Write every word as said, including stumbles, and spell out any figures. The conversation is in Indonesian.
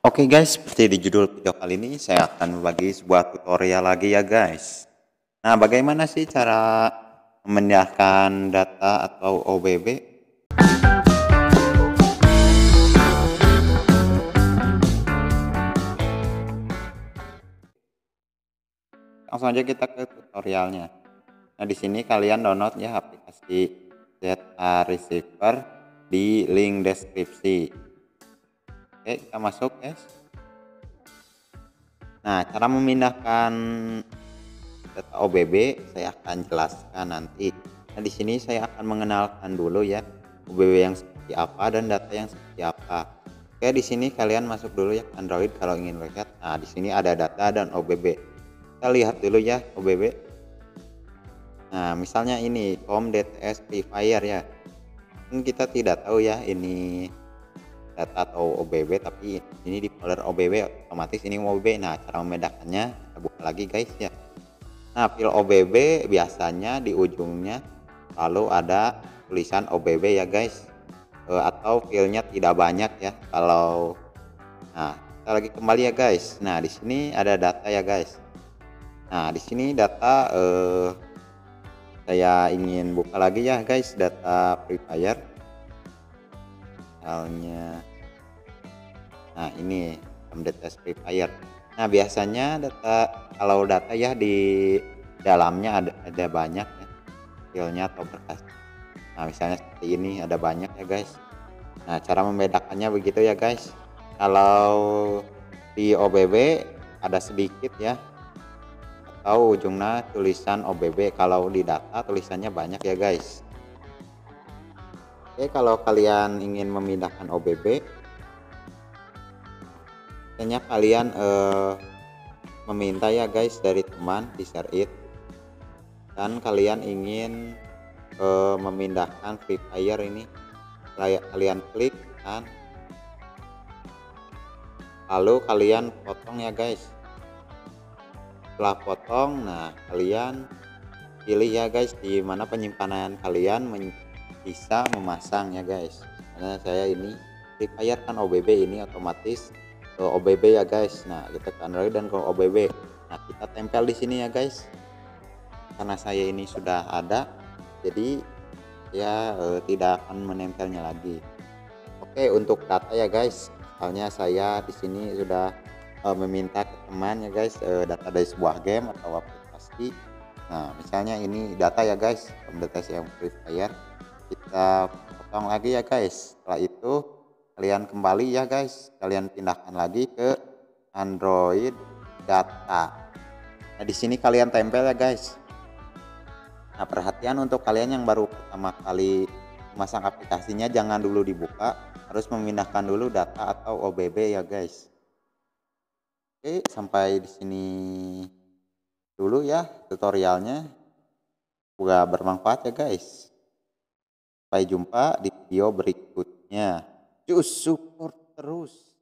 Oke guys, seperti di judul video kali ini saya akan berbagi sebuah tutorial lagi ya guys. Nah, bagaimana sih cara memindahkan data atau O B B? Langsung aja kita ke tutorialnya. Nah, di sini kalian download ya aplikasi Z A Receiver di link deskripsi. Oke, kita masuk guys. Nah, cara memindahkan data O B B saya akan jelaskan nanti. Nah, di sini saya akan mengenalkan dulu ya O B B yang seperti apa dan data yang seperti apa. Oke, di sini kalian masuk dulu ya ke Android kalau ingin lihat. Nah, di sini ada data dan O B B. Kita lihat dulu ya O B B. Nah, misalnya ini com D T S Free Fire ya. Kan kita tidak tahu ya ini data atau O B B, tapi ini di folder O B B otomatis ini O B B. Nah, cara membedakannya kita buka lagi guys ya. Nah, file O B B biasanya di ujungnya lalu ada tulisan O B B ya guys, e, atau filenya tidak banyak ya. Kalau nah kita lagi kembali ya guys. Nah, di sini ada data ya guys. Nah, di sini data eh, saya ingin buka lagi ya guys data Free Fire. Misalnya, nah ini D T S Free Fire. Nah, biasanya data kalau data ya di dalamnya ada ada banyak ya filenya atau berkas. Nah, misalnya seperti ini ada banyak ya guys. Nah, cara membedakannya begitu ya guys. Kalau di O B B ada sedikit ya atau ujungnya tulisan O B B, kalau di data tulisannya banyak ya guys. Oke, kalau kalian ingin memindahkan O B B, biasanya kalian eh, meminta ya guys dari teman di share it, dan kalian ingin eh, memindahkan Free Fire ini, kalian klik kan, lalu kalian potong ya guys. Setelah potong, nah kalian pilih ya guys di mana penyimpanan kalian bisa memasang ya guys. Karena saya ini Free Fire kan O B B, ini otomatis ke O B B ya guys. Nah, kita ke Android dan ke O B B. Nah, kita tempel di sini ya guys. Karena saya ini sudah ada, jadi ya eh, tidak akan menempelnya lagi. Oke, untuk data ya guys. Misalnya saya di sini sudah eh, meminta ke teman ya guys eh, data dari sebuah game atau aplikasi. Nah, misalnya ini data ya guys, deteksi yang Free Fire. Kita potong lagi ya guys. Setelah itu kalian kembali ya guys, kalian pindahkan lagi ke Android data. Nah, di sini kalian tempel ya guys. Nah, perhatian untuk kalian yang baru pertama kali memasang aplikasinya, jangan dulu dibuka, harus memindahkan dulu data atau O B B ya guys. Oke, sampai di sini dulu ya tutorialnya. Semoga bermanfaat ya guys. Sampai jumpa di video berikutnya. Cus support terus.